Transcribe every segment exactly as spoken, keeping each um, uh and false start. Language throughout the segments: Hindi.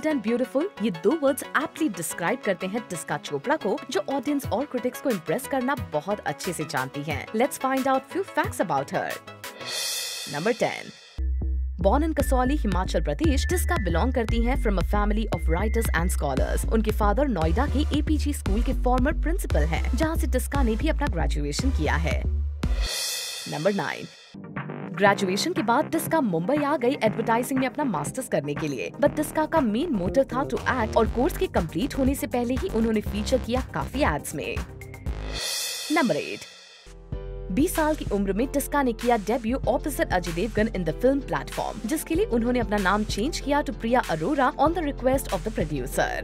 एंड ब्यूटीफुल, ये दो वर्ड्स एप्टली डिस्क्राइब करते हैं टिस्का चोपड़ा को, जो ऑडियंस और क्रिटिक्स को इम्प्रेस करना बहुत अच्छे से जानती हैं। Let's find out few facts about her. Number ten. Born in Kasauli, Himachal Pradesh, Tisca belong करती हैं from a family of writers and scholars. उनके फादर नोएडा के एपीजी स्कूल के फॉर्मर प्रिंसिपल हैं, जहां से टिस्का ने भी अपना ग्रेजुएशन किया है। Number nine. ग्रेजुएशन के बाद टिस्का मुंबई आ गई एडवर्टाइजिंग में अपना मास्टर्स करने के लिए, बट टिस्का का मेन मोटिव था टू एक्ट, और कोर्स के कंप्लीट होने से पहले ही उन्होंने फीचर किया काफी एड्स में। Number eight. बीस साल की उम्र में टिस्का ने किया debut opposite Ajay Devgn in the film Platform, जिसके लिए उन्होंने अपना नाम चेंज किया to Priya Arora on the request of the producer.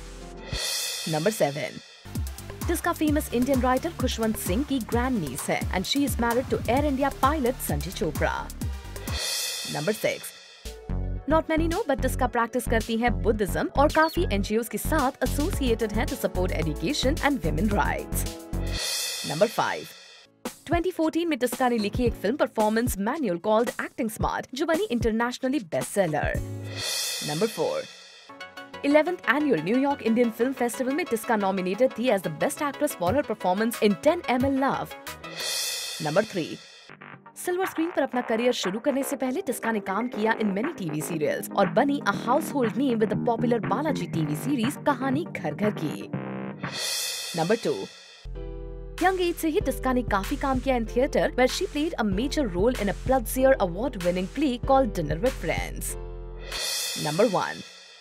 Number seven. Tisca famous Indian writer Khushwant Singh की ग्रैंड नीस है and she is married to Air India pilot Sanjay Chopra. Number six. Not many know but Tisca practice करती हैं बुद्धिज्म और काफी एनजीओ के साथ एसोसिएटेड है to support education and women rights. Number five. Twenty fourteen में टिस्का ने लिखी एक film performance manual called acting smart, जो बनी internationally bestseller. Number four. Eleventh annual New York Indian film festival में टिस्का नॉमिनेटेड थी as the best actress for her performance in ten M L love. Number three. Silver screen पर अपना करियर शुरू करने से पहले टिस्का ने काम किया इन मेनी टीवी सीरियल्स और बनी a household name with the popular Balaji TV series Kahaani Ghar घर की। Number two. यंग एज से ही टिस्का ने काफी काम किया in theatre, where she played a major role in a Pulitzer award winning play called Dinner with Friends. Number one.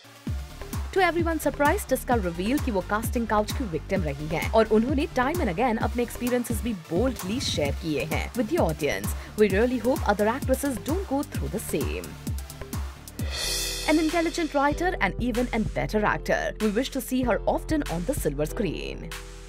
To everyone surprise, Tisca reveal कि वो कास्टिंग काउच की विक्टिम रही हैं और उन्होंने टाइम एंड अगेन अपने एक्सपीरियंसेस भी बोल्डली शेयर किए हैं with the audience. We really hope other actresses don't go through the same. An intelligent writer and even a better actor, we wish to see her often on the silver screen.